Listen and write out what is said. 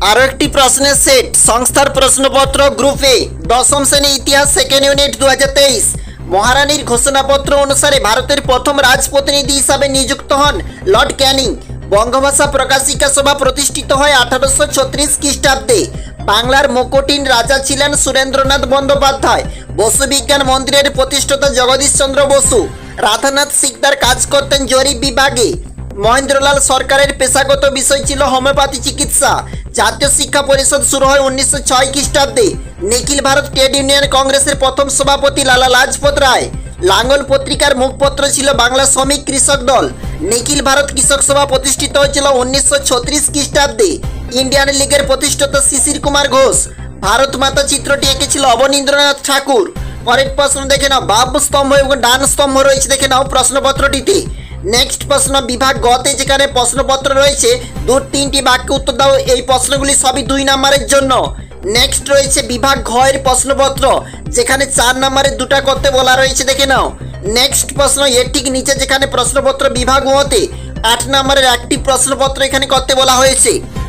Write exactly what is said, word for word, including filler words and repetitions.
আরো একটি প্রশ্নের সেট সংস্থার প্রশ্নপত্র গ্রুপ এ দশম শ্রেণী ইতিহাস সেকেন্ড ইউনিট দু হাজার তেইশ। মহারানীর ঘোষণাপত্র অনুসারে ভারতের প্রথম রাজপ্রতিনিধি হিসাবে নিযুক্ত হন লর্ড ক্যানিং। বঙ্গভাষা প্রকাশিকা সভা প্রতিষ্ঠিত হয় আঠারোশো ছত্রিশ খ্রিস্টাব্দে। বাংলার মোকটিন রাজা ছিলেন সুরেন্দ্রনাথ বন্দ্যোপাধ্যায়। বসু বিজ্ঞান মন্দিরের প্রতিষ্ঠাতা জগদীশ চন্দ্র বসু। রাধানাথ সিকদার কাজ করতেন জরিপ বিভাগে। মহেন্দ্রলাল সরকারের পেশাগত বিষয় ছিল হোমিওপ্যাথি চিকিৎসা। জাতীয় শিক্ষা পরিষদ শুরু হয় উনিশশো ছয় খ্রিস্টাব্দে। নিখিল ভারত ট্রেড ইউনিয়ন কংগ্রেসের প্রথম সভাপতি লালা লাজপত রায়। লাঙ্গল পত্রিকার মুখপত্র ছিল বাংলা শ্রমিক কৃষক দল। নিখিল ভারত কৃষক সভা প্রতিষ্ঠিত হয়েছিল উনিশশো ছত্রিশ খ্রিস্টাব্দে। ইন্ডিয়ান লীগের প্রতিষ্ঠাতা শিশির কুমার ঘোষ। ভারত মাতা চিত্রটি এঁকেছিল অবনীন্দ্রনাথ ঠাকুর। পরের প্রশ্ন দেখে নাও, বাম স্তম্ভ এবং ডান স্তম্ভ রয়েছে দেখে নাও প্রশ্নপত্রটিতে। নেক্সট প্রশ্ন বিভাগ গতে যেখানে প্রশ্নপত্র রয়েছে দু তিনটি বাক্য উত্তর দাও। এই প্রশ্নগুলি সবই দুই নম্বরের জন্য। নেক্সট রয়েছে বিভাগ ঘ এর প্রশ্নপত্র যেখানে চার নম্বরের দুটা করতে বলা রয়েছে দেখে নাও। নেক্সট প্রশ্ন এর ঠিক নিচে যেখানে প্রশ্নপত্র বিভাগ হতে আট নম্বরের একটি প্রশ্নপত্র এখানে করতে বলা হয়েছে।